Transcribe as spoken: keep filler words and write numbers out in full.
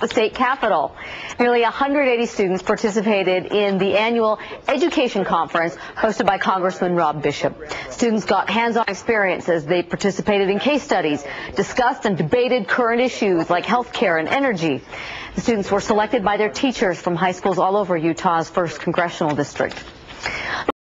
the state capitol. Nearly one hundred eighty students participated in the annual education conference hosted by Congressman Bishop. Students got hands-on experiences. They participated in case studies, discussed and debated current issues like health care and energy. The students were selected by their teachers from high schools all over Utah's first Congressional district.